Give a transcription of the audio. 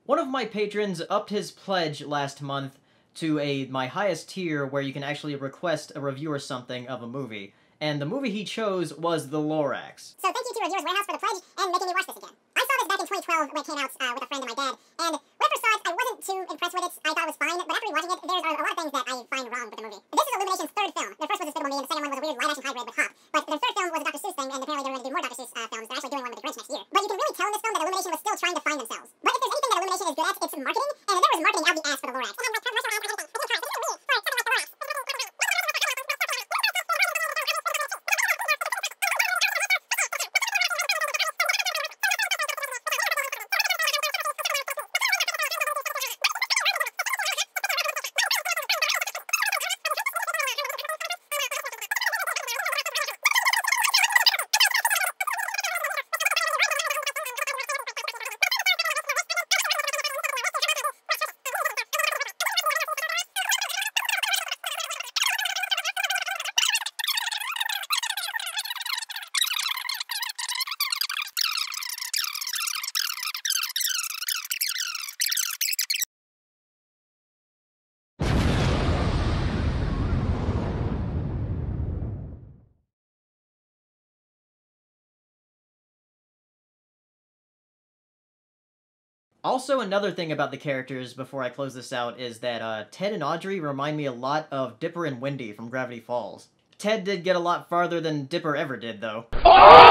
One of my patrons upped his pledge last month to my highest tier where you can actually request a review or something of a movie. And the movie he chose was The Lorax. So thank you to Reviewers Warehouse for the pledge and making me watch this again. I saw this back in 2012 when it came out with a friend and my dad, and when I first saw it, I wasn't too impressed with it. I thought it was fine, but after rewatching it, there's a lot of things that I find wrong with the movie. This is Illumination's third film. Their first was Despicable Me, and the second one was a weird live-action hybrid with Hop. But their third film was a Dr. Seuss thing, and apparently they're going to do more Dr. Seuss films. They're actually doing one with the Grinch next year. But you can really tell in this film that Illumination was still trying to find themselves. But if there's anything that Illumination is good at, it's marketing, and there was marketing out the ass for the Lorax. Also, another thing about the characters before I close this out is that Ted and Audrey remind me a lot of Dipper and Wendy from Gravity Falls. Ted did get a lot farther than Dipper ever did, though.